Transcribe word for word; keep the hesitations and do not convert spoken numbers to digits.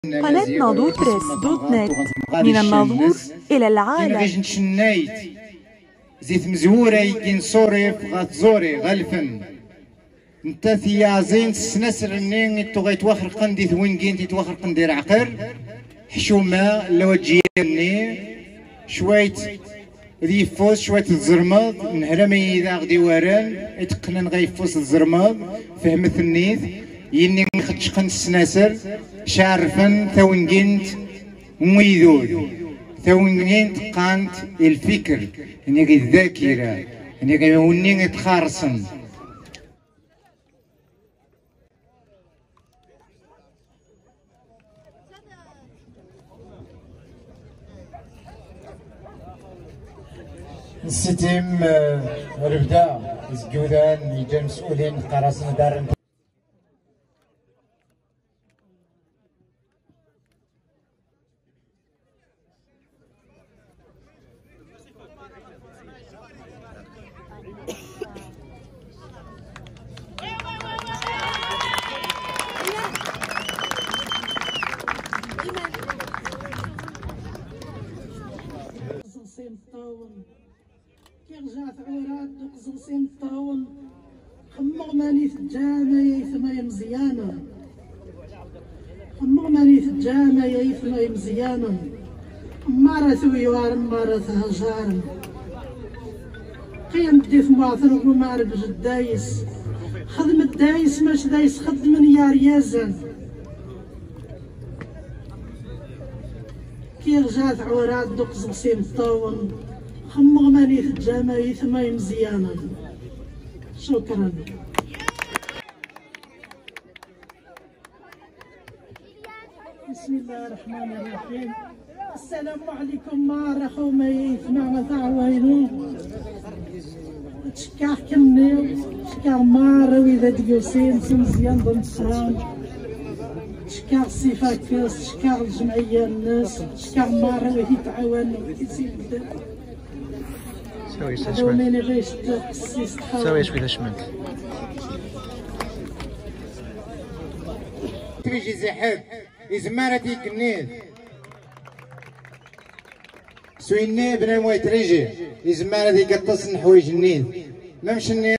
قناة ناضوت بريس دوت نت، من الناظور إلى العالم. غيش نشنايت زيت مزوري كين صوري غات زوري غالفن انت ثيازين سنسر النين تغيت واخر قندي ثوين كين تتواخر قندير عقر حشومه لوجيني شويت ذي فوس شوية الزرماض نهرمي إذا غدي وران اتقنن غيفوس الزرماض فهمت النيث يني خدشقن السناسر شعرفن ثونجنت ميدود ثونجنت قانت الفكر يعني غي الذاكرة يعني غي وني تخارصن الستيم ربدا زجودان يجا مسؤولين قراصن دار رجعت عورات دوك زوسين طاون خمغ ماني تجامع يثما مزيانة خمغ ماني تجامع يثما مزيانة مرة ثويوار مرة هجار قيم ديث معثر ومعرف جدايس خدم الدايس ماش دايس خدم يا ريازن كي رجعت عورات دوك زوسين طاون خمغ ماني تجامع يثما مزيانة. شكرا. بسم الله الرحمن الرحيم. السلام عليكم ما رخو ما يسمع ما تعوينو تشكاح كني تشكاح مارا وإذا ديوسين مزيان ضمن الصرام تشكاح صفاكس تشكاح الجمعية الناس تشكاح مارا وهي تعاون وكيسيب سوي شمال سوي شويه شمال تريجي زحف إزمارتي كنيد سويني بنا موي تريجي إزمارتي قطص نحويج النيد ما مشني